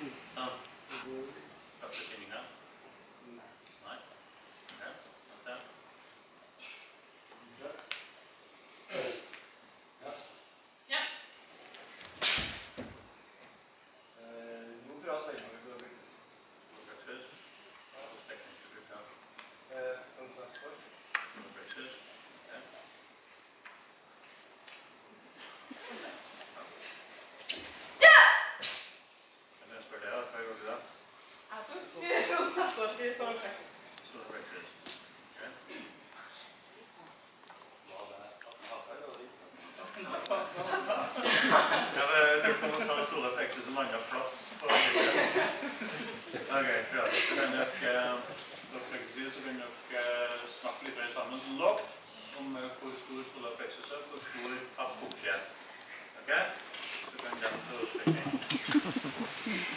Sånn. Første tinninga. Nei. Ja, det. Ja. Nå bra sveinger vi så brukes. Brukes. Hos tekniske brukere. Konsertsport. Brukes. Ja. Jeg spør deg, hva gjør du da? Jeg tror konsertsport i solpraksis. Solpraksis. Ja, det kommer å ha solpraksis som annen plass på Ok, bra. Så kan dere snakke litt sammen som lagt om hvor stor solpraksis er, hvor stor apokje. Ok? Så kan dere